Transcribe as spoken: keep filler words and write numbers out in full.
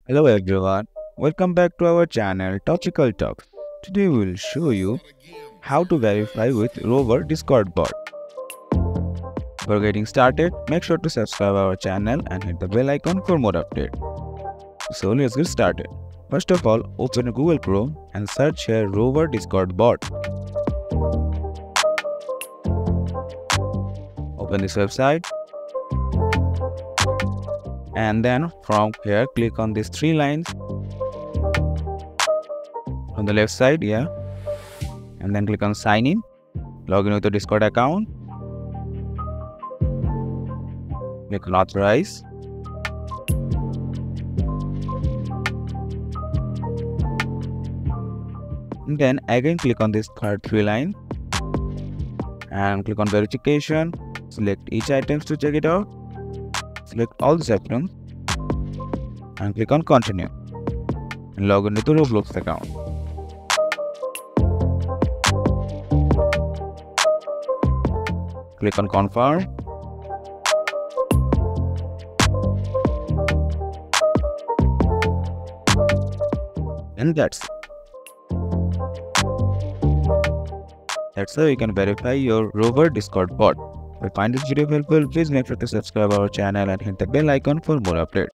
Hello everyone, welcome back to our channel Topical Talks. Today we will show you how to verify with Rover Discord bot. Before getting started, make sure to subscribe our channel and hit the bell icon for more updates. So let's get started. First of all, open Google Chrome and search here Rover Discord bot. Open this website. And then from here click on these three lines on the left side, yeah, and then click on sign in, log in with your Discord account, click on authorize, and then again click on this third three line and click on verification, select each item to check it out, select all these items and click on continue and log in with your Roblox account. Click on confirm. And that's it. That's how you can verify your Rover Discord bot. If you find this video helpful, please make sure to subscribe our channel and hit the bell icon for more updates.